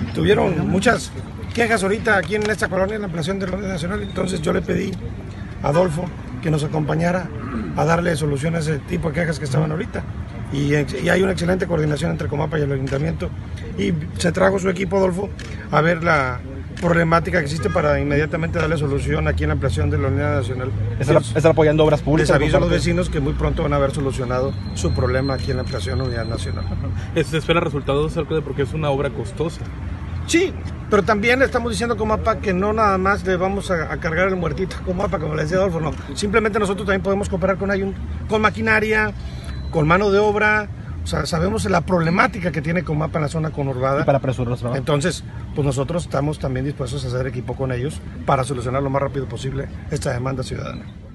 tuvieron muchas quejas ahorita aquí en esta colonia, en la ampliación de la Unidad Nacional. Entonces yo le pedí a Adolfo que nos acompañara a darle solución a ese tipo de quejas que estaban ahorita. Y hay una excelente coordinación entre Comapa y el Ayuntamiento. Y se trajo su equipo, Adolfo, a ver la problemática que existe para inmediatamente darle solución aquí en la ampliación de la Unidad Nacional. ¿Están apoyando obras públicas? Les aviso a los vecinos que muy pronto van a haber solucionado su problema aquí en la ampliación de la Unidad Nacional. ¿Se espera resultados, alcalde, porque es una obra costosa? Sí, pero también le estamos diciendo a Comapa que no nada más le vamos a cargar el muertito a Comapa, como le decía Adolfo, no. Simplemente nosotros también podemos cooperar con maquinaria, con mano de obra. O sea, sabemos la problemática que tiene Comapa en la zona conurbada. Y para apresurarlos, ¿no? Entonces, pues nosotros estamos también dispuestos a hacer equipo con ellos para solucionar lo más rápido posible esta demanda ciudadana.